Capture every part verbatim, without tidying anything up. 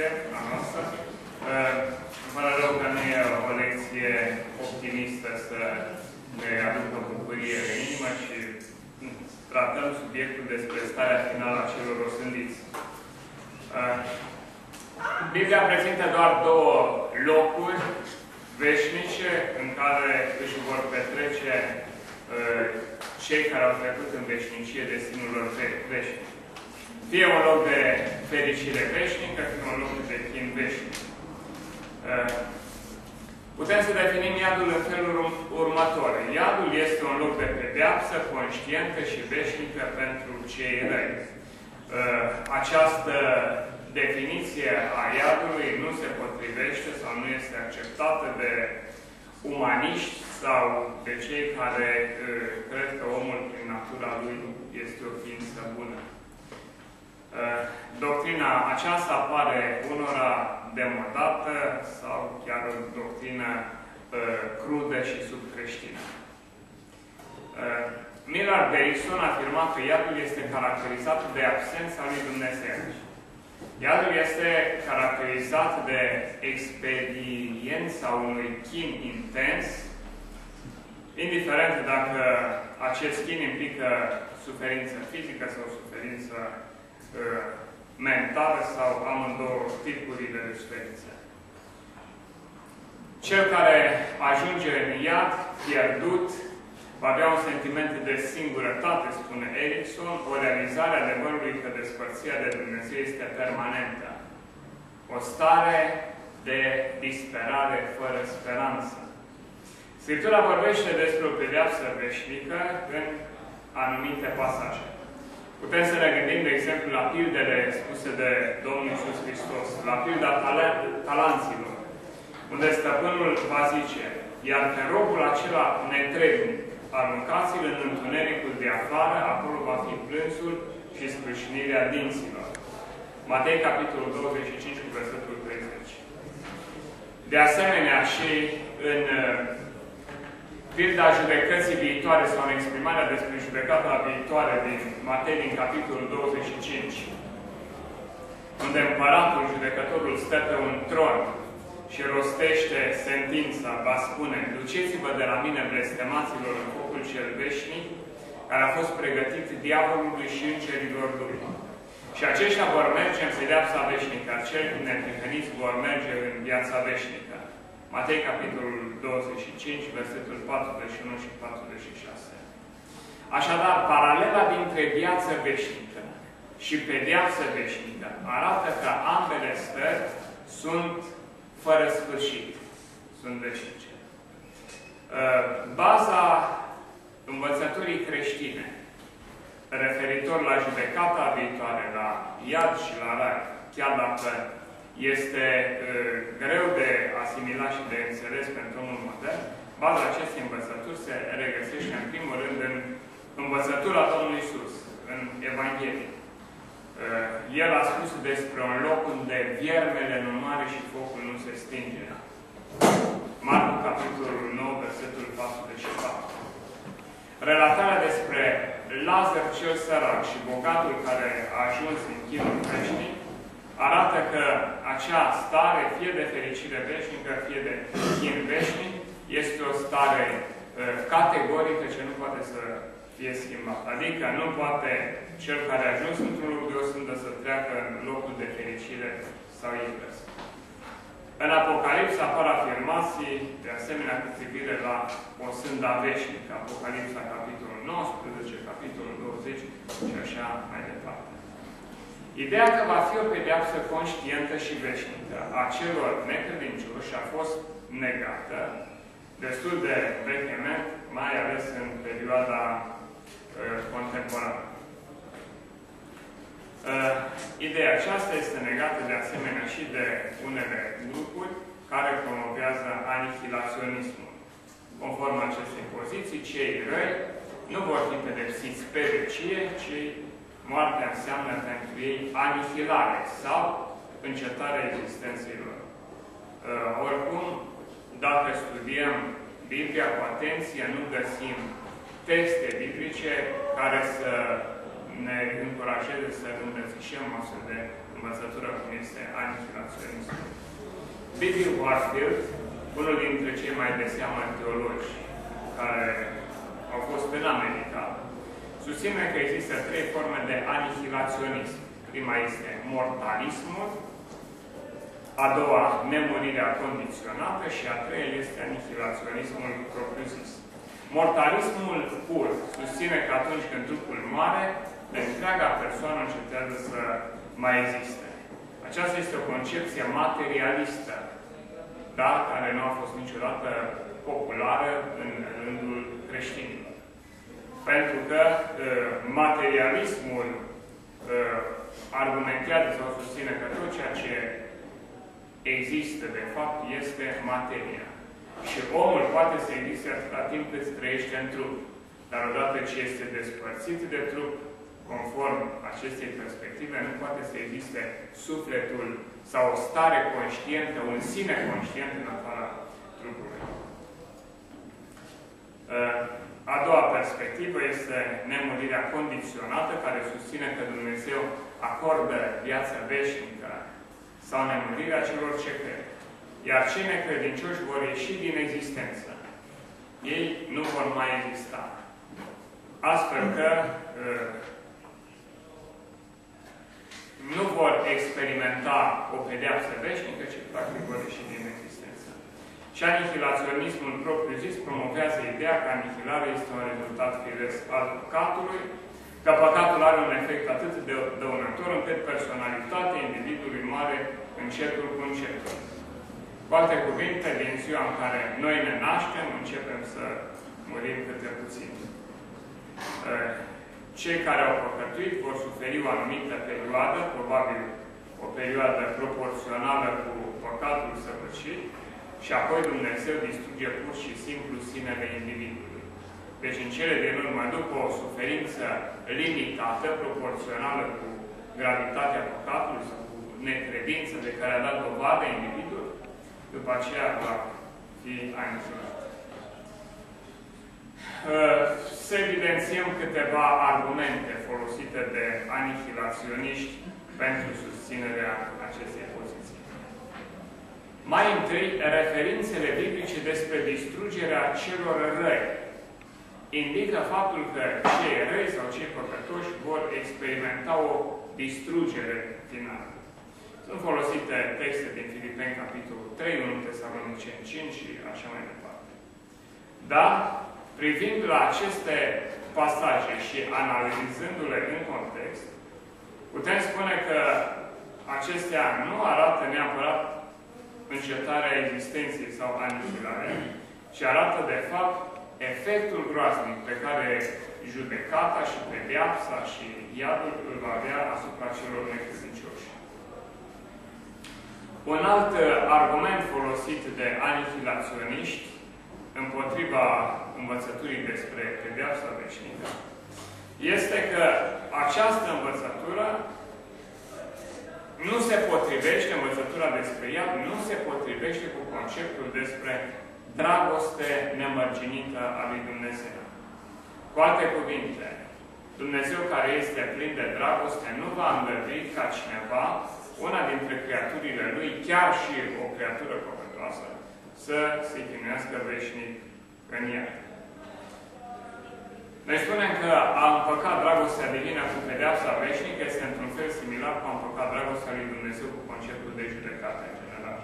a noastră. Îmi pare rău că nu e o lecție optimistă să ne aducă bucurie în inimă și tratăm subiectul despre starea finală a celor osândiți. Biblia prezintă doar două locuri veșnice în care își vor petrece cei care au trecut în veșnicie destinul lor veșnic. Fie un loc de fericire veșnică, fie un loc de chin veșnic. Putem să definim iadul în felul următor. Iadul este un loc de pedeapsă conștientă și veșnică pentru cei răi. Această definiție a iadului nu se potrivește sau nu este acceptată de umaniști sau de cei care cred că omul prin natura lui este o ființă bună. Doctrina aceasta pare unora demodată sau chiar o doctrină crudă și subcreștină. Millard Erickson afirma că iadul este caracterizat de absența lui Dumnezeu. Iadul este caracterizat de experiența unui chin intens, indiferent dacă acest chin implică suferință fizică sau suferință uh, mentală sau amândouă tipurile de suferință. Cel care ajunge în iad, pierdut, va avea un sentiment de singurătate, spune Erickson, o realizare a adevărului că despărțirea de Dumnezeu este permanentă. O stare de disperare fără speranță. Scriptura vorbește despre o pedeapsă veșnică în anumite pasaje. Putem să ne gândim, de exemplu, la pildele spuse de Domnul Iisus Hristos, la pilda talanților, unde stăpânul va zice: iar pe robul acela netrebnic, aruncați-l în întunericul de afară, acolo va fi plânsul și spâșnirea dinților. Matei, capitolul douăzeci și cinci, cu versetul treizeci. De asemenea, și în pilda judecății viitoare sau în exprimarea despre judecata viitoare din Matei, din capitolul douăzeci și cinci, unde împăratul, judecătorul, stă pe un tron și rostește sentința, va spune: duceți-vă de la mine, blestemaților, în focul cel veșnic, care a fost pregătit diavolului și îngerilor lui. Și aceștia vor merge în pedeapsa veșnică, cei neprihăniți vor merge în viața veșnică. Matei, capitolul douăzeci și cinci, versetul patruzeci și unu și patruzeci și șase. Așadar, paralela dintre viață veșnică și pedeapsă veșnică arată că ambele stări sunt fără sfârșit. Sunt veșnice. Baza învățăturii creștine referitor la judecata viitoare, la iad și la rai, chiar dacă este greu de asimilat și de înțeles pentru omul modern, baza acestei învățături se regăsește în primul rând în învățătura Domnului Iisus, în Evanghelie. El a spus despre un loc unde viermele nu moare și focul nu se stinge. Marcu, capitolul nouă, versetul patruzeci și patru. Relatarea despre Lazar cel sărac și bogatul care a ajuns în chinul veșnic arată că acea stare, fie de fericire veșnică, fie de chin veșnic, este o stare uh, categorică ce nu poate să fie schimbat. Adică nu poate cel care a ajuns într-un loc de osândă să treacă în locul de fericire sau invers. În Apocalipsa apar afirmații, de asemenea, cu privire la osânda veșnică. Apocalipsa, capitolul nouăsprezece, capitolul douăzeci și așa mai departe. Ideea că va fi o pedeapsă conștientă și veșnică a celor necredincioși a fost negată destul de vehement, mai ales în perioada uh, contemporană. Uh, ideea aceasta este negată de asemenea și de unele grupuri care promovează anihilaționismul. Conform acestei poziții, cei răi nu vor fi pedepsiți pe vecie, ci moartea înseamnă pentru ei anihilare sau încetarea existenței lor. Uh, oricum, dacă studiem Biblia cu atenție, nu găsim texte biblice care să ne încurajeze să îmbrățișăm o astfel de învățătură cum este anihilaționismul. B B Warfield, unul dintre cei mai de seamă teologi care au fost în America, susține că există trei forme de anihilaționism. Prima este mortalismul, a doua, nemurirea condiționată și a treia este anihilaționismul propriu-zis. Mortalismul pur susține că atunci când trupul moare, întreaga persoană încetează să mai existe. Aceasta este o concepție materialistă, dar care nu a fost niciodată populară în rândul creștinilor. Pentru că uh, materialismul uh, argumentează sau susține că tot ceea ce există, de fapt, este materia. Și omul poate să existe atâta timp cât trăiește în trup. Dar odată ce este despărțit de trup, conform acestei perspective, nu poate să existe sufletul sau o stare conștientă, un sine conștient în afara trupului. A doua perspectivă este nemurirea condiționată, care susține că Dumnezeu acordă viața veșnică sau nemurirea celor ce cred. Iar cei necredincioși vor ieși din existență. Ei nu vor mai exista. Astfel că uh, nu vor experimenta o pedeapsă veșnică, ci practic vor ieși din existență. Și anihilaționismul propriu-zis promovează ideea că anihilarea este un rezultat firesc al păcatului, că păcatul are un efect atât de dăunător încât personalitatea individului moare încetul cu încetul. Cu alte cuvinte, din ziua în care noi ne naștem, începem să murim câte puțin. Cei care au păcătuit vor suferi o anumită perioadă, probabil o perioadă proporțională cu păcatul săvârșit, și apoi Dumnezeu distruge pur și simplu sinele individului. Deci, în cele din urmă, după o suferință limitată, proporțională cu gravitatea păcatului sau cu necredință de care a dat dovadă individul, după aceea va fi anihilat. Să evidențiem câteva argumente folosite de anihilaționiști pentru susținerea acestei poziții. Mai întâi, referințele biblice despre distrugerea celor răi indică faptul că cei răi sau cei păcătoși vor experimenta o distrugere finală. Sunt folosite texte din Filipeni, capitolul trei, unu Tesaloniceni cinci și așa mai departe. Dar, privind la aceste pasaje și analizându-le în context, putem spune că acestea nu arată neapărat încetarea existenței sau anihilarea, ci arată, de fapt, efectul groaznic pe care judecata și pedeapsa și iadul îl va avea asupra celor necredincioși. Un alt argument folosit de anihilaționiști împotriva învățăturii despre pedeapsa veșnică este că această învățătură nu se potrivește, învățătura despre ea, nu se potrivește cu conceptul despre dragoste nemărginită a lui Dumnezeu. Cu alte cuvinte, Dumnezeu care este plin de dragoste nu va îngădui ca cineva, una dintre creaturile Lui, chiar și o creatură păcătoasă, să se chinuiască veșnic în ea. Noi spunem că a împăcat dragostea divină cu pedeapsa veșnică este într-un fel similar cu a împăcat dragostea lui Dumnezeu cu conceptul de judecată în general.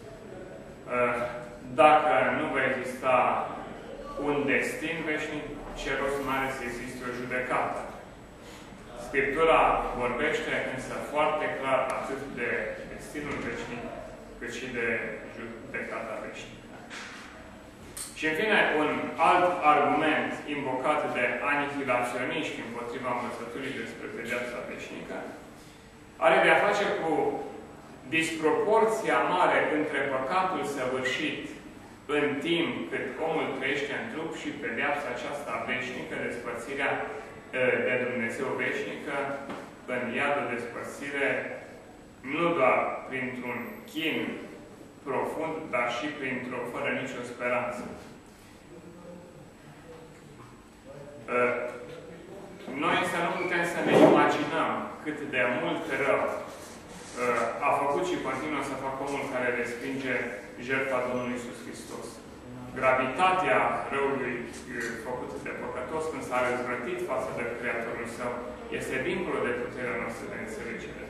Dacă nu va exista un destin veșnic, ce rost mai are să existe o judecată? Scriptura vorbește însă foarte clar atât de destinul veșnic, cât și de judecata veșnică. Și în fine, un alt argument invocat de anihilaționiști împotriva învățăturii despre pedeapsa veșnică are de a face cu disproporția mare între păcatul săvârșit în timp cât omul trăiește în trup și pedeapsa aceasta veșnică, despărțirea de Dumnezeu veșnică, în iad de despărțire, nu doar printr-un chin profund, dar și printr-o fără nicio speranță. Noi să nu putem să ne imaginăm cât de mult rău a făcut și continuă să facă omul care respinge jertfa Domnului Iisus Hristos. Gravitatea răului făcut de păcătos când s-a răzvrătit față de Creatorul Său este dincolo de puterea noastră de înțelegere.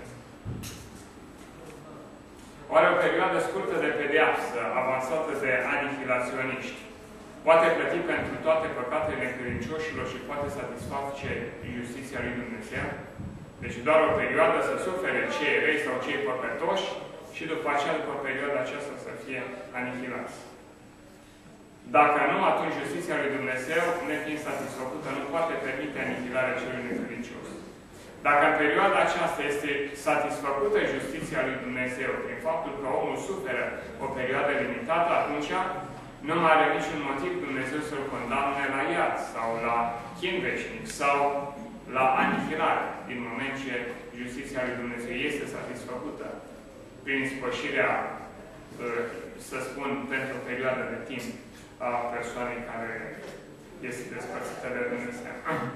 Oare o perioadă scurtă de pedeapsă, avansată de anihilaționiști, poate plăti pentru toate păcatele necredincioșilor și poate satisface justiția lui Dumnezeu? Deci doar o perioadă să sufere cei răi sau cei păcătoși și după aceea, după perioada aceasta, să fie anihilați. Dacă nu, atunci justiția lui Dumnezeu, nefiind satisfăcută, nu poate permite anihilarea celui necredincios. Dacă în perioada aceasta este satisfăcută justiția lui Dumnezeu prin faptul că omul suferă o perioadă limitată, atunci nu mai are niciun motiv Dumnezeu să-l condamne la iad sau la chin veșnic sau la anihilare, din moment ce justiția lui Dumnezeu este satisfăcută prin spășirea, să spun, pentru o perioadă de timp a persoanei care este despărțită de Dumnezeu.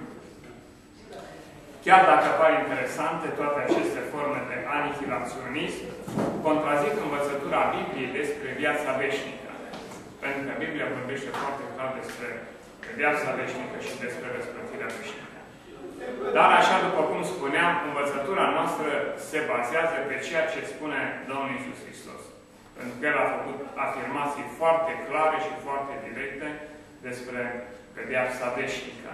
Chiar dacă par interesante, toate aceste forme de anihilaționism contrazic învățătura Bibliei despre viața veșnică. Pentru că Biblia vorbește foarte clar despre viața veșnică și despre răsplătirea veșnică. Dar, așa după cum spuneam, învățătura noastră se bazează pe ceea ce spune Domnul Iisus Hristos. Pentru că El a făcut afirmații foarte clare și foarte directe despre pedeapsa veșnică.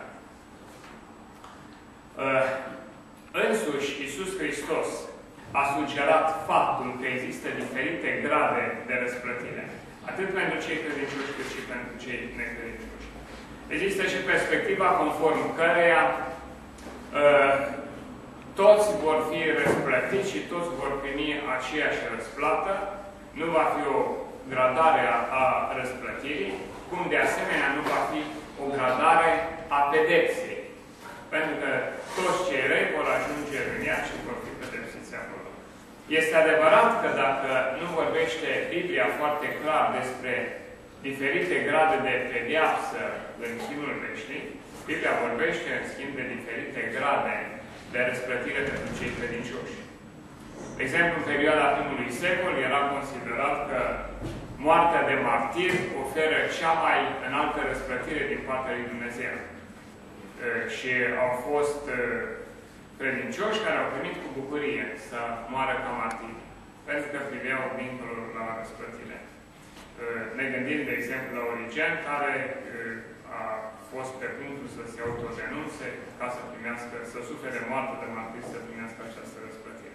Însuși, Iisus Hristos a sugerat faptul că există diferite grade de răsplătire, atât pentru cei credincioși cât și pentru cei necredincioși. Există și perspectiva conform căreia uh, toți vor fi răsplătiți și toți vor primi aceeași răsplată. Nu va fi o gradare a, a răsplătirii, cum de asemenea nu va fi o gradare a pedepsei. Pentru că toți cei răi vor ajunge în ea și vor fi pedepsiți acolo. Este adevărat că dacă nu vorbește Biblia foarte clar despre diferite grade de pedeapsă în chinul veșnic, Biblia vorbește, în schimb, de diferite grade de răsplătire pentru cei credincioși. De exemplu, în perioada primului secol era considerat că moartea de martir oferă cea mai înaltă răsplătire din partea lui Dumnezeu. Și au fost credincioși care au primit cu bucurie să moară ca martiri, pentru că priveau dincolo la răsplătire. Ne gândim, de exemplu, la Origen, care a fost pe punctul să se autodenunțe ca să primească, să sufere moarte de martir, să primească această răsplătire.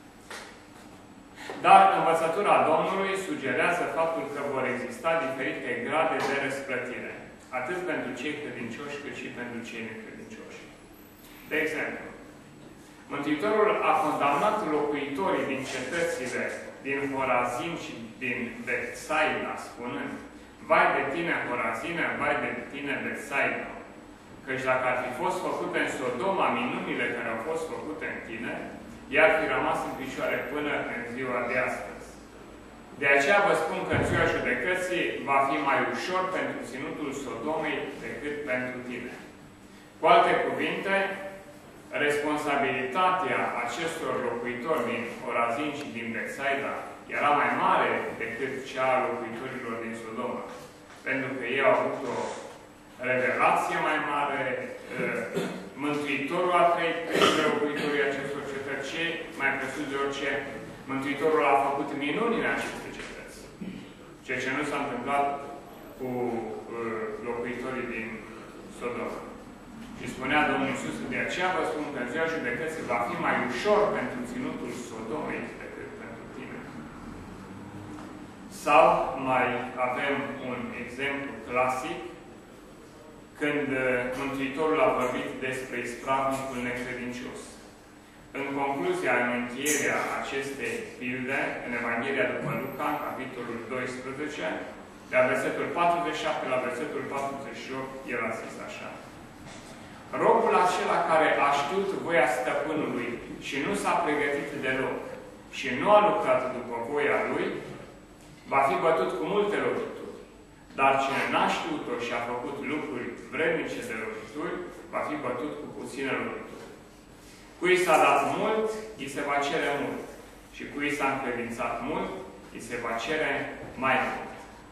Dar învățătura Domnului sugerează faptul că vor exista diferite grade de răsplătire, atât pentru cei credincioși, cât și pentru cei necredincioși. De exemplu, Mântuitorul a condamnat locuitorii din cetățile din Horazin și din Betsaida, spunând: vai de tine, Horazine, vai de tine, Betsaida, căci dacă ar fi fost făcute în Sodoma minunile care au fost făcute în tine, i-ar fi rămas în picioare până în ziua de astăzi. De aceea vă spun că în ziua judecății va fi mai ușor pentru ținutul Sodomei decât pentru tine. Cu alte cuvinte, responsabilitatea acestor locuitori din Horazin și din Betsaida era mai mare decât cea a locuitorilor din Sodoma. Pentru că ei au avut o revelație mai mare, Mântuitorul a trăit printre locuitorii acestor cetăți, mai presus de orice, Mântuitorul a făcut minuni în aceste cetăți. Ceea ce nu s-a întâmplat cu locuitorii din Sodoma. Și spunea Domnul Iisus: de aceea vă spun că în ziua judecății va fi mai ușor pentru ținutul Sodomei decât pentru tine. Sau mai avem un exemplu clasic, când Mântuitorul a vorbit despre ispravnicul necredincios. În concluzia, în încheierea acestei pilde, în Evanghelia după Luca, capitolul doisprezece, de la versetul patruzeci și șapte la versetul patruzeci și opt, el a zis așa: robul acela care a știut voia stăpânului și nu s-a pregătit deloc și nu a lucrat după voia lui, va fi bătut cu multe lovituri. Dar cine n-a știut-o și a făcut lucruri vrednice de lovituri, va fi bătut cu puțină lovituri. Cui s-a dat mult, îi se va cere mult. Și cui s-a încredințat mult, îi se va cere mai mult.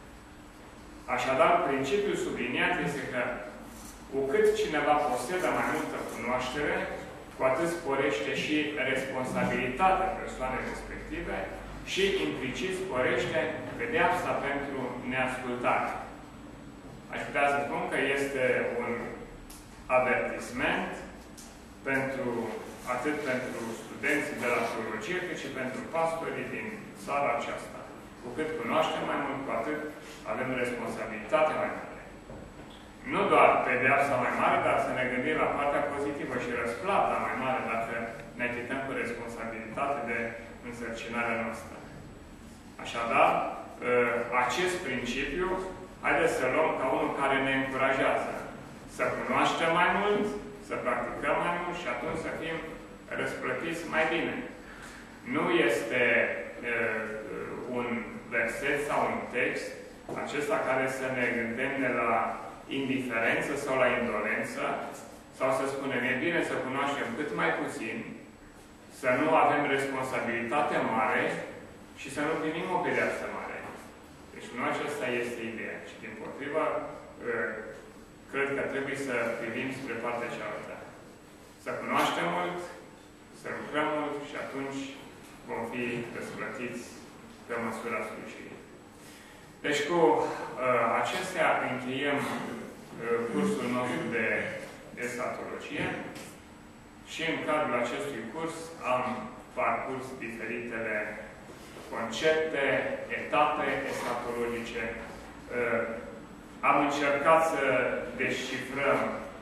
Așadar, principiul subliniat este că cu cât cineva posedă mai multă cunoaștere, cu atât sporește și responsabilitatea persoanei respective și implicit sporește pedeapsa pentru neascultare. Aș putea să spun că este un avertisment pentru, atât pentru studenții de la teologie, cât și pentru pastorii din țara aceasta. Cu cât cunoaștem mai mult, cu atât avem responsabilitate mai mare. Nu doar pedeapsa mai mare, dar să ne gândim la partea pozitivă și răsplata mai mare dacă ne achităm cu responsabilitate de însărcinarea noastră. Așadar, acest principiu, haideți să luăm ca unul care ne încurajează să cunoaștem mai mult, să practicăm mai mult și atunci să fim răsplătiți mai bine. Nu este uh, un verset sau un text acesta care să ne gândește la indiferență sau la indolență, sau să spunem, e bine să cunoaștem cât mai puțin, să nu avem responsabilitate mare și să nu primim o pedeapsă mare. Deci nu aceasta este ideea, ci dimpotrivă, uh, cred că trebuie să privim spre partea cealaltă. Să cunoaștem mult, să lucrăm mult și atunci vom fi răsplătiți pe măsura slujirii. Deci cu uh, acestea încheiem uh, cursul nostru de escatologie și în cadrul acestui curs am parcurs diferitele concepte, etape escatologice. Uh, am încercat să descifrăm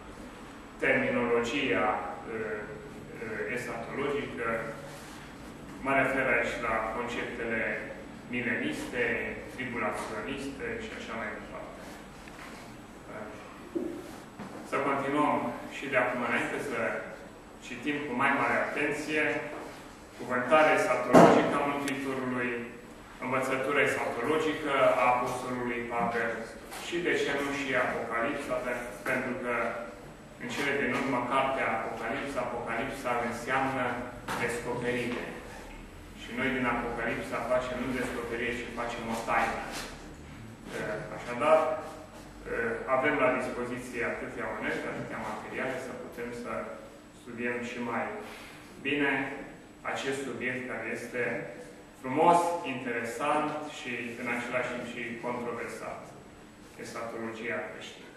terminologia uh, escatologică. Mă refer aici la conceptele mileniste, tribulaționiste și așa mai departe. Să continuăm și de acum înainte să citim cu mai mare atenție cuvântarea escatologică a Mântuitorului, învățătura escatologică a Apostolului Pavel și, de ce nu, și Apocalipsa, pentru că în cele din urmă, cartea Apocalipsa, Apocalipsa înseamnă descoperire. Și noi din Apocalipsa facem nu descoperire, ci facem o taină. Așadar, avem la dispoziție atâtea unelte, atâtea materiale, să putem să studiem și mai bine acest subiect care este frumos, interesant și în același timp și controversat. Escatologia creștină.